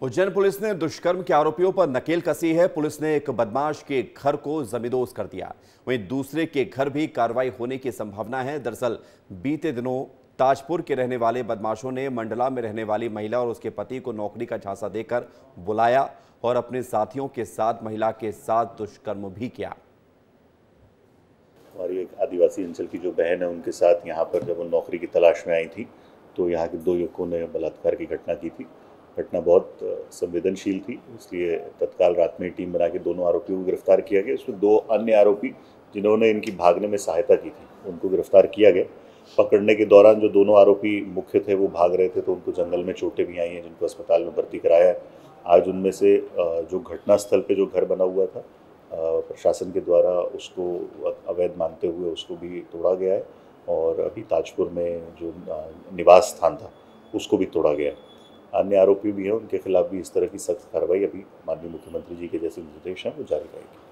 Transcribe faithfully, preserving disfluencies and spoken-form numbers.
Ujjain police ने दुष्कर्म के आरोपियों पर नकेल कसी है। पुलिस ने एक बदमाश के घर को जमींदोज कर दिया, वहीं दूसरे के घर भी कार्रवाई होने की संभावना है। दरअसल बीते दिनों ताजपुर के रहने वाले बदमाशों ने मंडला में रहने वाली महिला और उसके पति को नौकरी का झांसा देकर बुलाया और अपने साथियों के साथ महिला के साथ दुष्कर्म भी किया। हमारी एक आदिवासी अंचल की जो बहन है, उनके साथ यहाँ पर जब वो नौकरी की तलाश में आई थी तो यहाँ के दो युवकों ने बलात्कार की घटना की थी। घटना बहुत संवेदनशील थी, इसलिए तत्काल रात में टीम बना के दोनों आरोपियों को गिरफ्तार किया गया। उसमें दो अन्य आरोपी जिन्होंने इनकी भागने में सहायता की थी, उनको गिरफ्तार किया गया। पकड़ने के दौरान जो दोनों आरोपी मुख्य थे वो भाग रहे थे, तो उनको जंगल में चोटें भी आई हैं, जिनको अस्पताल में भर्ती कराया है। आज उनमें से जो घटनास्थल पर जो घर बना हुआ था, प्रशासन के द्वारा उसको अवैध मानते हुए उसको भी तोड़ा गया है, और अभी ताजपुर में जो निवास स्थान था उसको भी तोड़ा गया है। अन्य आरोपी भी हैं, उनके खिलाफ भी इस तरह की सख्त कार्रवाई अभी माननीय मुख्यमंत्री जी के जैसे निर्देश हैं वो जारी रहेगी।